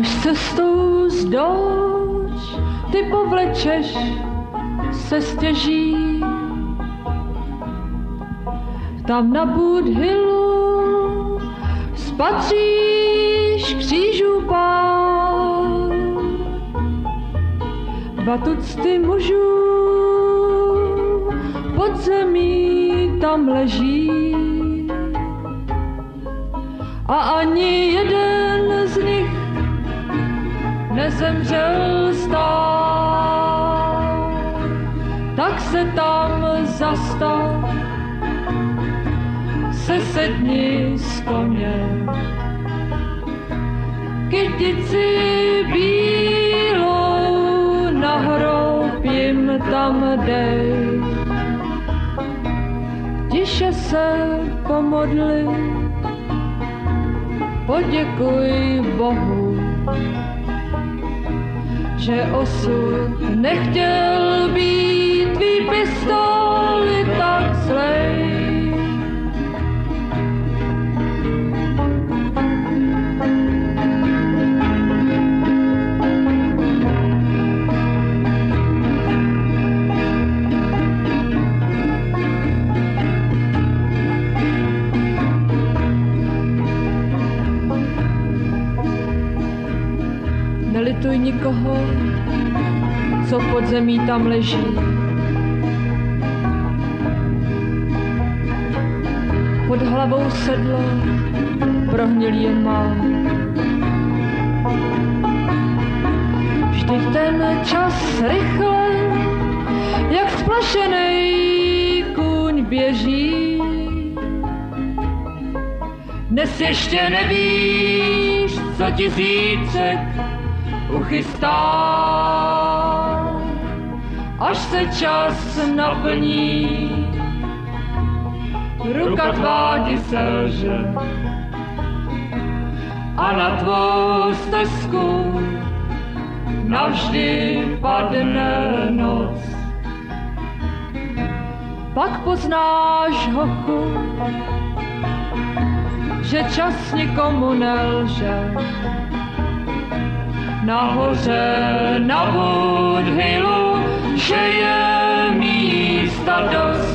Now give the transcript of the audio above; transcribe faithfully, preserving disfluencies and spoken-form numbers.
Až cestou zdouč ty povlečeš se stěží. Tam na Budhilu spatříš křížů pár. Dva tucty mužů pod zemí tam leží. A ani jeden z nich nezemřel stát. Tak se tam zastav, se sedni z koně, kytici bílou na hrob jim tam dej. Tiše se pomodli, poděkuj Bohu, že osud nechtěl být tvý pistoli tak zlej. Nelituj nikoho, co pod zemí tam leží. Pod hlavou sedlo prohnilý jen mám. Vždyť ten čas rychle, jak splašenej kůň běží. Dnes ještě nevíš, co ti zítřek uchystá, až se čas naplní, ruka tvá ti selže a na tvou stezku navždy padne noc. Pak poznáš, hochu, že čas nikomu nelže. Nahoře na Budhilu, že je místa dost.